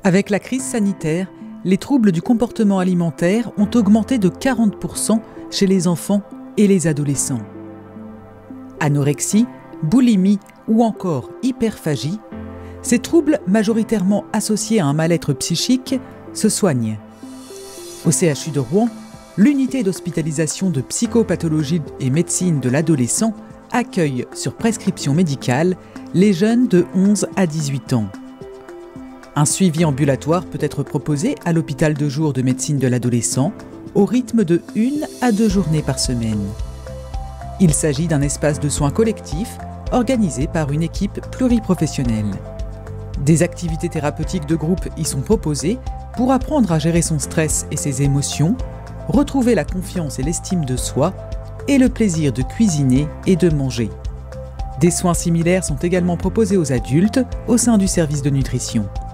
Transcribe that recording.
Avec la crise sanitaire, les troubles du comportement alimentaire ont augmenté de 40% chez les enfants et les adolescents. Anorexie, boulimie ou encore hyperphagie, ces troubles majoritairement associés à un mal-être psychique se soignent. Au CHU de Rouen, l'unité d'hospitalisation de psychopathologie et médecine de l'adolescent accueille sur prescription médicale les jeunes de 11 à 18 ans. Un suivi ambulatoire peut être proposé à l'hôpital de jour de médecine de l'adolescent au rythme de 1 à 2 journées par semaine. Il s'agit d'un espace de soins collectifs organisé par une équipe pluriprofessionnelle. Des activités thérapeutiques de groupe y sont proposées pour apprendre à gérer son stress et ses émotions, retrouver la confiance et l'estime de soi et le plaisir de cuisiner et de manger. Des soins similaires sont également proposés aux adultes au sein du service de nutrition.